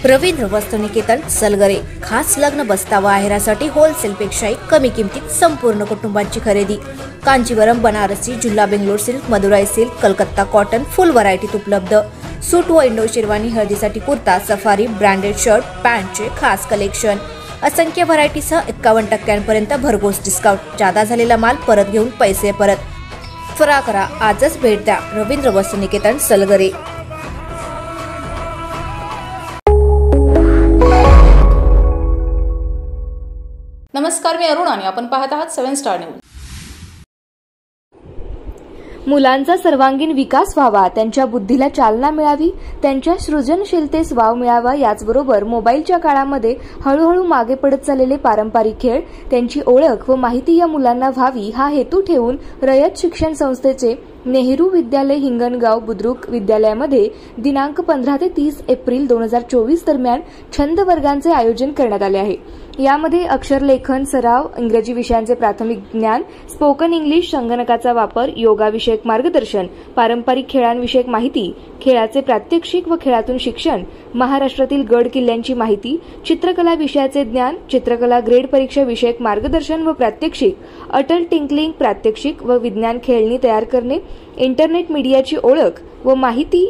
रवींद्र वस्तुनिकेतन सलगरे खास लग्न बस्तावा आहेरासाठी होलसेलपेक्षाही कमी किमतीत संपूर्ण कुटुंबाची खरेदी। कांजीवरम, बनारसी, झुल्ला, Bangalore silk, Madurai silk, Calcutta cotton full व्हरायटीत उपलब्ध। सूट व इंडो शेरवानी, हळदीसाठी कुर्ता, सफारी, ब्रँडेड शर्ट, पॅन्टचे खास कलेक्शन, असंख्य व्हरायटीसह 51% भरघोस डिस्काउंट। जादा झालेला माल परत घेऊन पैसे परत। त्वरा करा, आजच भेट द्या रवींद्र वस्तुनिकेतन सलगरे। नमस्कार, मी अरुण आणि आपण पाहत आहात 7 स्टार न्यूज। मुलांचा सर्वांगीण विकास व्हावा, त्यांच्या बुद्धीला चालना मिळावी, त्यांच्या सृजनशीलतेस वाव मिळावा, याचबरोबर मोबाईलच्या काळामध्ये हळूहळू मागे पडत चाललेले पारंपरिक खेळ, त्यांची ओळख व माहिती या मुलांना व्हावी, हा हेतू ठेवून रयत शिक्षण संस्थेचे नेहरू विद्यालय हिंगणगाव बुद्रुक विद्यालयामध्ये दिनांक 15 ते 30 एप्रिल 2024 दरम्यान छंद वर्गांचे आयोजन करण्यात आले आहे। यामध्ये अक्षरलेखन सराव, इंग्रजी विषयांचे प्राथमिक ज्ञान, स्पोकन इंग्लिश, संगणकाचा वापर, योगाविषयक मार्गदर्शन, पारंपरिक खेळांविषयक माहिती, खेळाचे प्रात्यक्षिक व खेळातून शिक्षण, महाराष्ट्रातील गड किल्ल्यांची माहिती, चित्रकला विषयाचे ज्ञान, चित्रकला ग्रेड परीक्षा विषयक मार्गदर्शन व प्रात्यक्षिक, अटल टिंकलिंग प्रात्यक्षिक व विज्ञान खेळणी तयार करणे, इंटरनेट मीडियाची ओळख व माहिती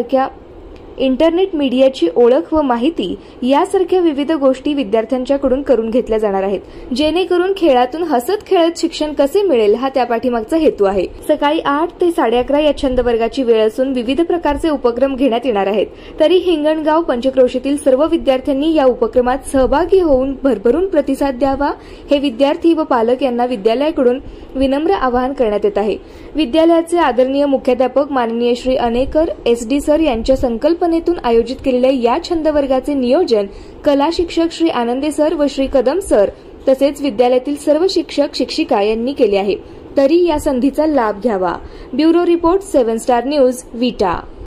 यासारख्या विविध गोष्टी विद्यार्थ्यांच्याकडून करून घेतल्या जाणार आहेत, जेणेकरून खेळातून हसत खेळत शिक्षण कसे मिळेल हा त्यापाठीमागचा हेतू आहे। सकाळी 8 ते 11:30 या छंद वर्गाची वेळ असून विविध प्रकारचे उपक्रम घेण्यात येणार आहेत। तरी हिंगणगाव पंचक्रोशीतील सर्व विद्यार्थ्यांनी या उपक्रमात सहभागी होऊन भरभरून प्रतिसाद द्यावा, हे विद्यार्थी व पालक यांना विद्यालयाकडून विनम्र आवाहन करण्यात येत आहे। विद्यालयाचे आदरणीय मुख्याध्यापक माननीय श्री अनेकर SD सर यांच्या संकल्पनेतून आयोजित केलेल्या या छंद वर्गाचे नियोजन कला शिक्षक श्री आनंदे सर व श्री कदम सर तसेच विद्यालयातील सर्व शिक्षक शिक्षिका यांनी केले आहे। तरी या संधीचा लाभ घ्यावा। ब्युरो रिपोर्ट 7 स्टार न्यूज, विटा।